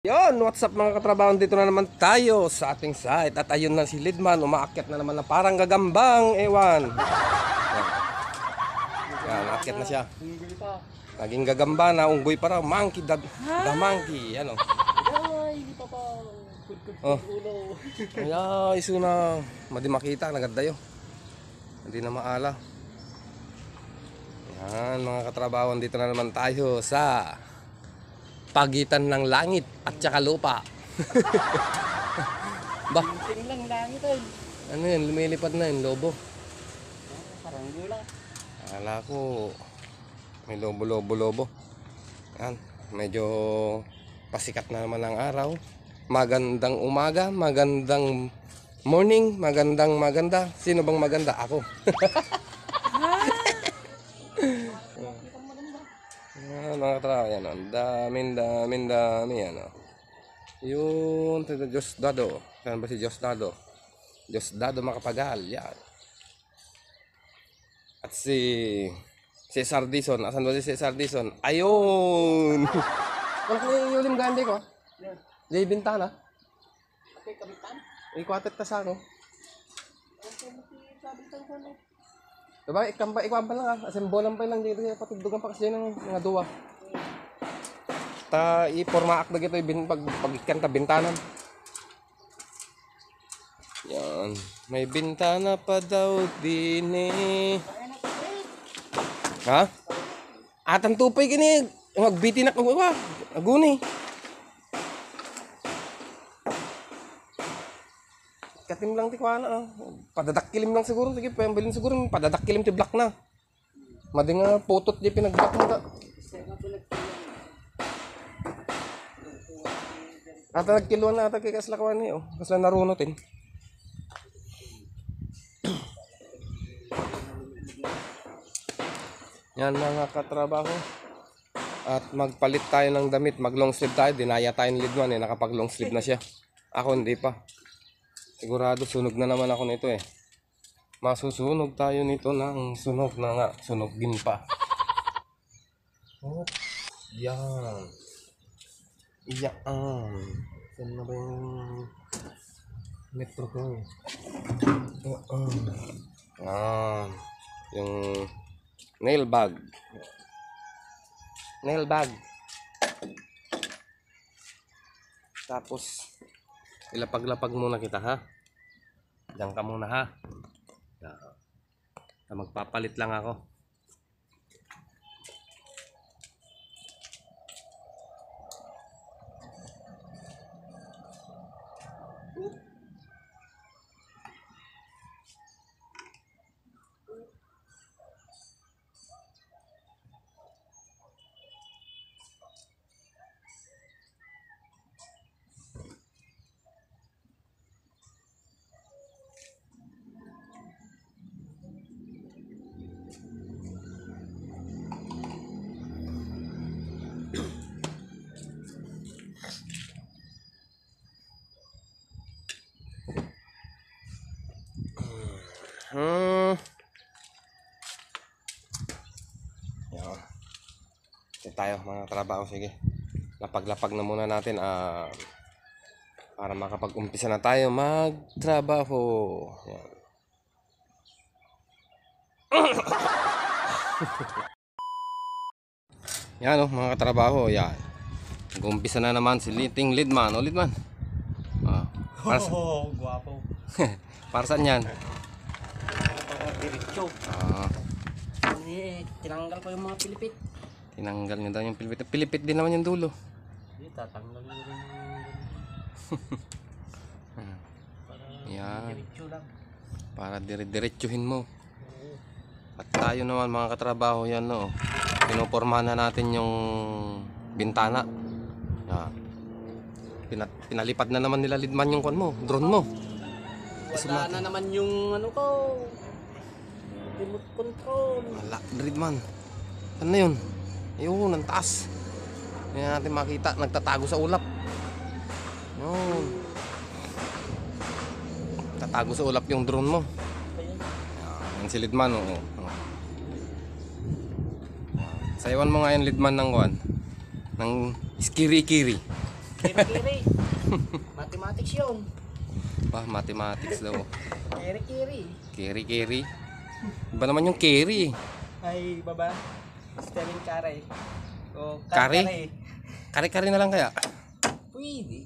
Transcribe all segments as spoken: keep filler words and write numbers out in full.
Yon, what's up mga katrabaho, dito na naman tayo sa ating site. At ayun na si Lidman, umaakyat na naman na parang gagambang ewan. Yan, yan aakyat na siya. Naging gagamba na, unggoy pa raw, monkey, the, the monkey, ano. Oh. Ay, iso na, madi makita, nagadayo. Hindi na maala. Yan mga katrabaho, dito na naman tayo sa pagitan ng langit at saka lupa. Ba? Ting lang langit ay. Ano yan? Lumilipad na yung lobo. Parang gula. Akala ko may lobo, lobo, lobo. Yan. Medyo pasikat na naman ang araw. Magandang umaga, magandang morning, magandang maganda. Sino bang maganda? Ako. Yan mga katrabaho, yan, ang daming daming dami yan, oh. Yun, Diyos Dado. Saan ba si Diyos Dado? Diyos Dado Makapagal, yan. At si Cesar Dizon, asan ba si Cesar Dizon? Ayun! Kung ano yung yulim gandi ko? Jay Bintana? Okay, kabitan. Ikwatet ta sa ano? Diba, ikamba, ikwamba lang ah. Asembolan pa lang dito. Patugdugan pa kasi ng mga duwa. Ta, ipormaak na gito yung pag, pag-ikan ta bintanan. Yan. May bintana pa daw din eh. Ha? Atang tupay kini. Magbiti na kung iwa. Aguni. Katim lang ti kuana ah. Padadakkilim lang siguro. Sige, payambilin siguro. Padadakkilim ti black na. Madi nga putot di pinag-black mo ta. Ata nagkiluan na ata kay kaslakawan ni oh. Kasla narunotin. Yan mga katrabaho. At magpalit tayo ng damit. Mag long sleeve tayo. Dinaya tayo ng Lidman eh. Nakapag long sleeve na siya. Ako hindi pa. Sigurado sunog na naman ako nito eh. Masusunog tayo nito ng sunog na nga. Sunogin pa. Oh, yan. Yan. Saan na ba yung metro ko? Yan. Yung nail bag. Nail bag. Tapos ilapag-lapag muna kita ha. Diyan ka muna ha. Magpapalit lang ako. Hmm. Yan. Ito tayo mga trabaho. Sige. Lapag-lapag na muna natin ah, para makapag-umpisa na tayo magtrabaho. Yan. Yan oh, mga katrabaho. Yan. Mag-umpisa na naman si Liting Lidman. O Lidman. Ah, para sa... Oh, guwapo. Para saan yan? Diretso. Ah. Eh, tinanggal ko yung mga pilipit. Tinanggal niya daw yung pilipit. Pilipit din naman yung dulo. Hindi, tatanggal mo rin yung... Para Yan. diretso lang. Para dire-diretsuhin mo. At tayo naman mga katrabaho yan no. Pinupormahan na natin yung bintana. Yan. Pina pinalipad na naman nila Lidman yung kon mo, drone mo. Wala na naman yung ano ko. Remote control. Wala, Lidman. Ano na yun? Ayun, ang taas. Hindi natin makita, nagtatago sa ulap. Yun. Tatago sa ulap yung drone mo. Yan si Lidman oh. Sayawan mo nga yung Lidman ng kuwan. Ng skiri-kiri. Kiri-kiri. Mathematics yun. Bah, mathematics daw. Kiri-kiri. Keri-keri. Iba naman yung keri. Ay, baba. Sterling kare. O, Kare? Kare-kare na lang kaya? Pwede.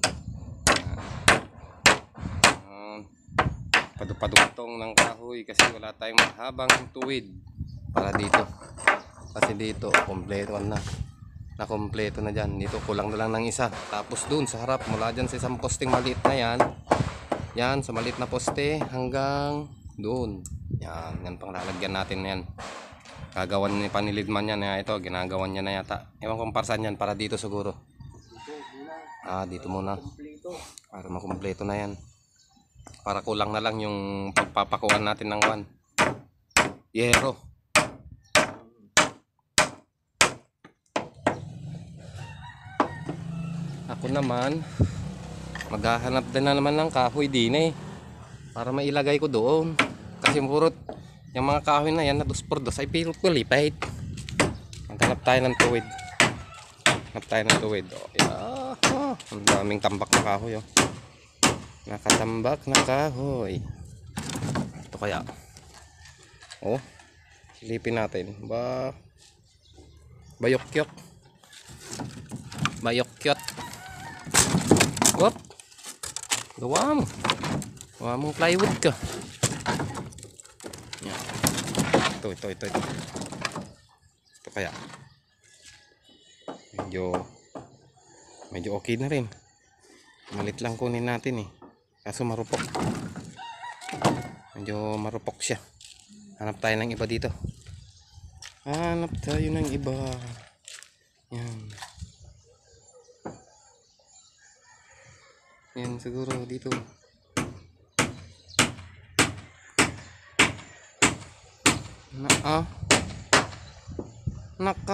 Um, Padupadugtong ng kahoy kasi wala tayong mahabang tuwid para dito. Kasi dito, kompleto na. Nakompleto na dyan. Dito, kulang na lang ng isa. Tapos dun sa harap, mula dyan sa isang posting maliit na yan. Yan, sa maliit na poste hanggang doon. Yan, yan pang lalagyan natin yan. Gagawan ni Panilidman yan. Ito, ginagawan niya na yata. Ewan kung parsan yan, para dito siguro. Ah, dito muna. Para makumpleto na yan. Para kulang na lang yung pagpapakuan natin ng kwan. Yero. Ako naman, maghahanap din na naman ng kahoy din eh. Para mailagay ko doon. Kasi purot, yung mga kahoy na yan na dos por dos ay pirot ko lipait. Maghanap tayo ng tuwid. Hanap tayo ng tuwid. Oh, yeah. Oh, ang daming tambak na kahoy oh. Nakatambak na kahoy. Ito kaya. Oh, silipin natin. Ba, bayokyok. Bayokyot. Wop. Gawa mo. Gawa mong plywood ka. Yan. Ito, ito, ito, ito. Ito kaya. Medyo, medyo okay na rin. Malit lang kunin natin eh. Kaso marupok. Medyo marupok siya. Hanap tayo ng iba dito. Hanap tayo ng iba. Yan. Yan siguro dito. Na ah. Naka.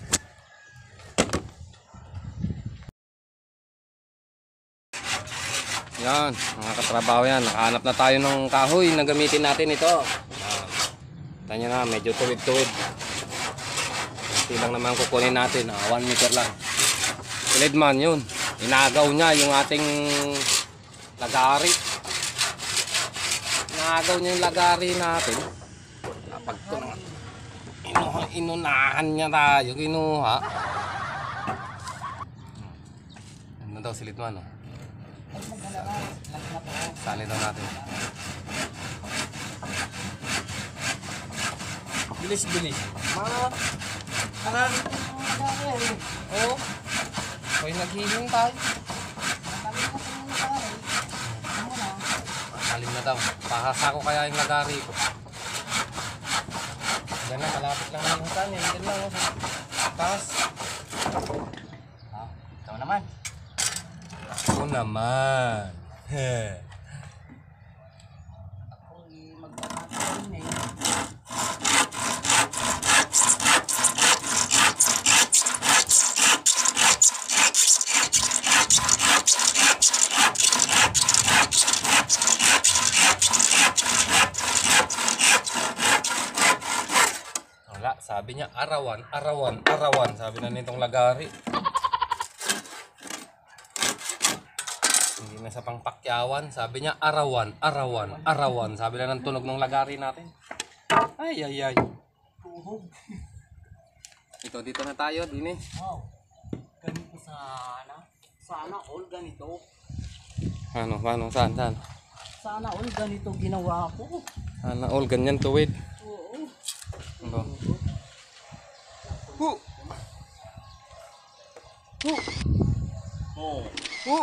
Yan, mga katrabaho yan. Nakahanap na tayo ng kahoy na gamitin natin ito. Tanya na, medyo tuwid-tuwid. Hindi lang naman kukunin natin. Ah, one meter lang. Pilidman yun. Inagaw niya yung ating lagari. Inagaw niya yung lagari natin. Kapag ito na inuha, inunahan niya tayo. Kinuha. Ano daw silidman oh. Sali daw natin. Bilis, bilis. Ma, marami oh. Hoy, naghihintay. Salim na daw. Pahasa ko kaya yung lagari ko. Diyan na, malapit lang ang hutan eh. Diyan lang oh. Taas. Ah, ikaw naman. Ako naman. Ako magpapakain eh. Wala, sabi niya arawan, arawan, arawan. Sabi na nitong lagari. Hindi na sa pangpakyawan. Sabi niya arawan, arawan, arawan. Sabi na ng tunog ng lagari natin. Ay, ay, ay. Ito, dito na tayo, din eh. Wow. Ganito sana. Sana all ganito. Ano, paano, saan, saan? Sana all ganito ginawa ko. Sana all ganyan tuwid. Oo. Ano? Hu! Hu! Oo. Hu!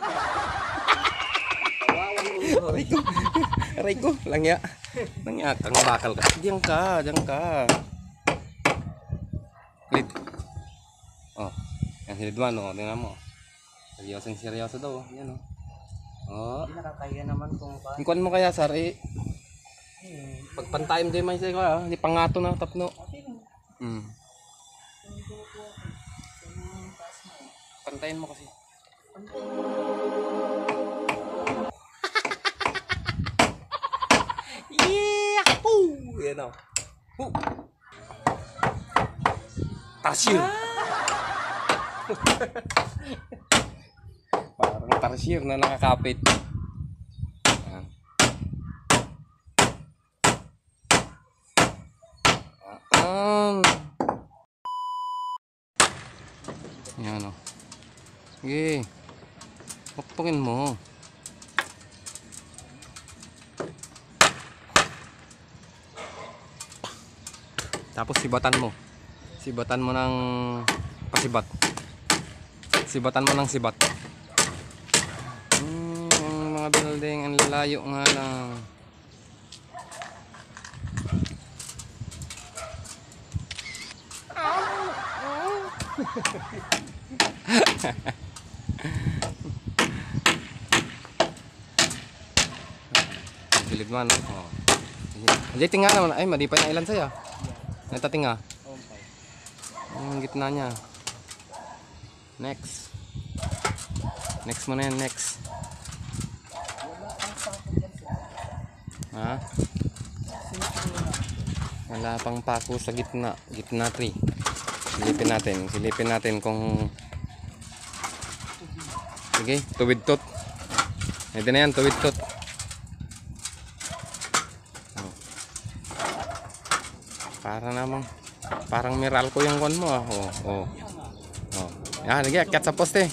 Aray ko. Aray ko. Langya. Langya kang bakal ka. Diyan ka. Diyan ka. Klit. Oh. Yan si Lidman. Oh. Tingnan mo. Seryosong seryoso daw. Yan oh. Oh. Hindi nakakaya naman kung pa. Ikuan mo kaya, Sar. Eh. Eh, Pagpantayim din may sa'yo ka. Hindi pangato na tapno. okay lang. Hmm. Pantayin mo kasi. Yahoo! Yan o. Hu! Tasyo! tarsier na nakakapit. Ayan. Ayan. Ayan o. Sige. Pukpukin mo. Tapos sibatan mo. Sibatan mo ng pasibat. Sibatan mo ng sibat. Hmm, yung mga building, ang lalayo nga lang. Gilid man. Oh. Jadi tinggal naman. Ay, madipay na ilan saya. Natatinga. Yung gitna niya. Next. Next mo na yan, next. Ha? Wala pang pako sa gitna. Gitna tree. Silipin natin. Silipin natin kung... Sige, tuwid tot. Ito na yan, tuwid tot. Para namang parang Meralco yung kon mo ah. Oh, oh. Oh. Yan, lagi akyat sa poste.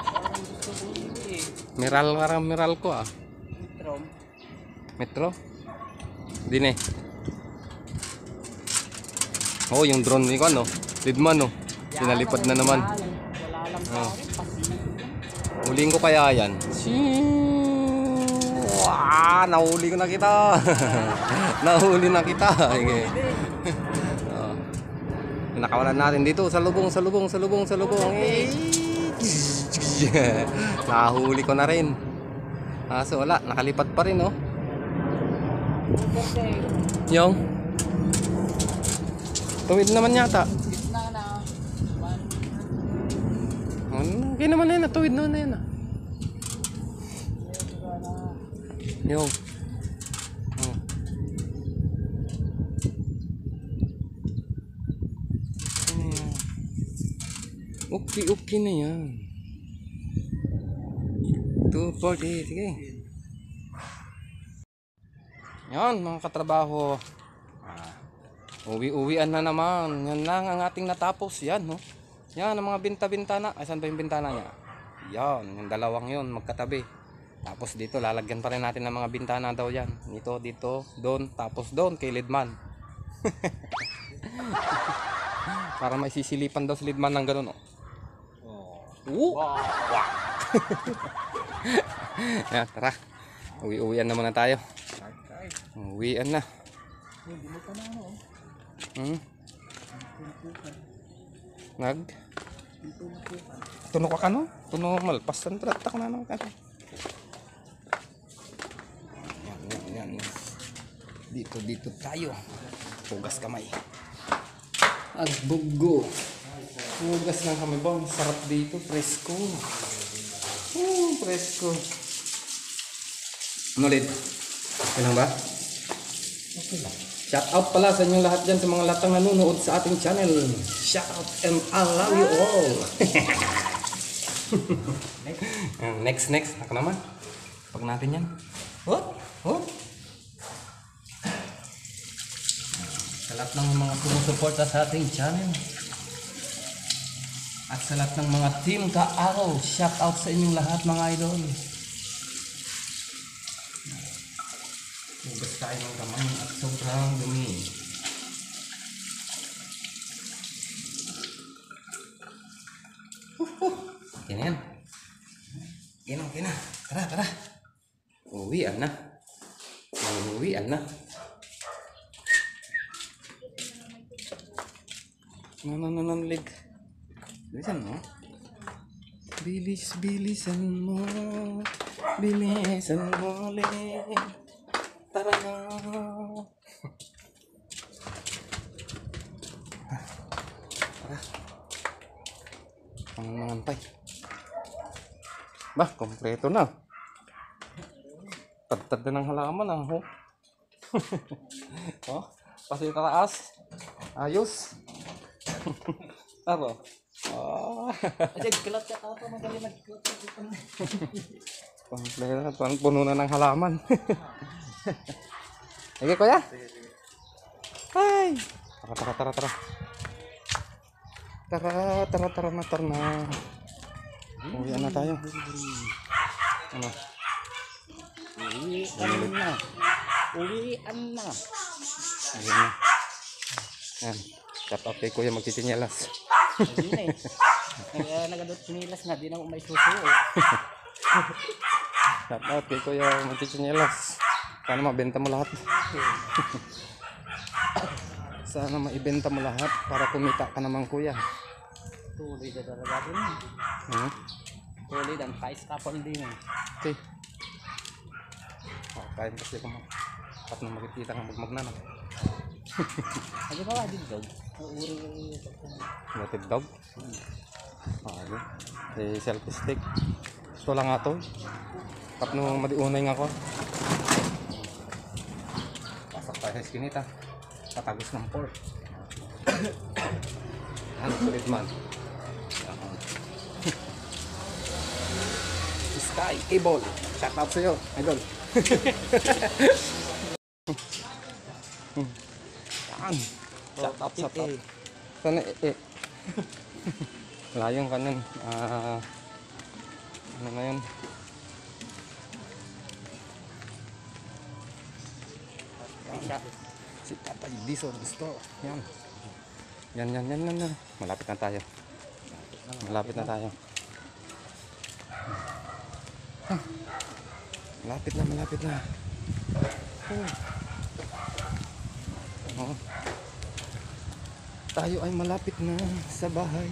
Meral parang Meralco ah. Metro. Dine. Oh, yung drone ni ko ano. Lidman no. Pinalipad na naman. Oh. Huling ko kaya yan. Wah, nahuli ko na kita. Nahuli na kita. Okay. Oh. Nakawalan natin dito sa lubong, sa lubong, sa lubong, sa lubong. Eh. Nahuli ko na rin. Ah, so wala, nakalipat pa rin oh. Yung tuwid naman yata. Okay naman na yun, tuwid naman na yun ah. Yung oh. Okay, okay na yan. two forty, sige. Yan mga katrabaho. Ah, uwi-uwian na naman. Yan lang ang ating natapos. Yan no. Yan ang mga binta-bintana. Ay, saan ba yung bintana niya? Yan, yung dalawang yun magkatabi. Tapos dito lalagyan pa rin natin ng mga bintana daw yan. Dito, dito, doon, tapos doon kay Lidman. Para may sisilipan daw si Lidman ng ganun oh. Oh. Wow. Wow. Yan, tara. Uwi-uwian na muna tayo. Uwian na. Hmm. Nag Tuno ka kano? Tuno malpas tan tratak na nang kan. Yan, yan, yan. Dito dito tayo. Hugas kamay. Agbugo. Hugas ng kamay ba? Sarap dito, presko. Oh, presko. Ano ulit? Okay lang ba? Okay lang. Shout out pala sa inyong lahat dyan sa mga latang nanonood sa ating channel. Shout out and I love you all. Next, next. Ako naman. Pag natin yan. Oh, oh. Sa lahat ng mga sumusuporta sa ating channel. At sa lahat ng mga team ka-araw. Shout out sa inyong lahat mga idol. Hugas tayo ng kamay at sobrang dumi. Okay na yan. Okay na, okay na. Tara, tara. Uwian na. Uwian na. Nananalig. Bilisan mo. Bilis, bilisan mo. Bilisan mo ulit. Tara na. Tara. Ang mangantay. Bah, kompleto na. Tad-tad na ng halaman ah. Oh, oh pasi taas. Ayos. Tara. Oh. Kasi kalat ka tao pa magaling nagkalat. Pang, pang puno na ng halaman. Sige kuya. Ay. Tara tara tara tara. Tara tara tara na tara na. Uwian na tayo. Ano? Uwian na. Uwian na. Ayun na. Yan. Shout out kay kuya magtitinyalas. Hindi na eh. Kaya nagadot sinilas na, di na ako may susuo. Shout out kay kuya magtitinyalas. Sana mabenta mo lahat. Sana maibenta mo lahat para kumita ka naman kuya. Tuloy na talaga din. Hmm? Tuloy dan kais kapon din eh. Okay. Oh, kain kasi ko mo. At nang makikita ng magmagna na. Ano ba din dog? Uri. Native dog. Ah, yun. Eh, selfie stick. Ito lang nga to. Tap nung madiunay nga ko. Pasok tayo sa skinita. Patagos ng pork. Ano, sulit man. Sky Cable. Shout out sa'yo, idol. Yan. Shout out, shout out. Sana eh, eh. Wala yung kanan. Ah, ano na yun? Yan. Si Tatay Diso gusto. Yan. Yan, yan, yan, yan, yan. Malapit na tayo. Malapit na tayo. Ah, malapit na, malapit na. Oh. Oh. Tayo ay malapit na sa bahay.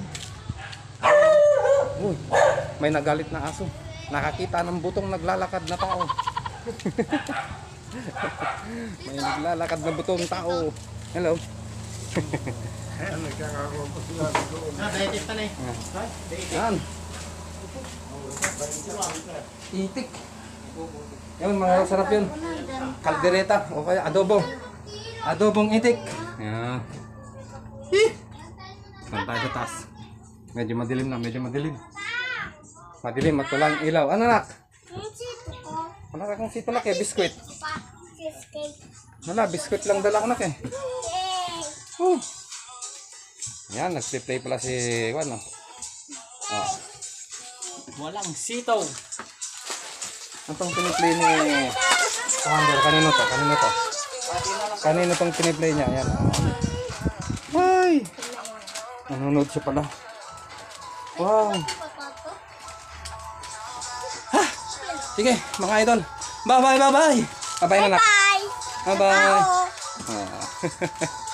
Uy, may nagalit na aso. Nakakita ng butong naglalakad na tao. May naglalakad na butong tao. Hello. Yan. Itik. Yan, mga sarap yun. Kaldereta o kaya adobo. Adobong itik. Yan. Saan tayo sa taas? Medyo madilim na, medyo madilim. Madilim at walang ilaw. Ano nak? Wala ka kong sito nak eh, biskwit. Wala, biskwit lang dala ko nak eh. Oh. Yan, nag-play pala si Juan. No? Oh. Walang sitaw. Ano tong piniplay ni Commander? Kanino to? Kanino to? Kanino tong piniplay niya? Yan. Ay! Nanonood siya pala. Wow! Ha! Sige, mga idol. Bye-bye, bye-bye! Bye-bye na nak. Bye-bye! Ah.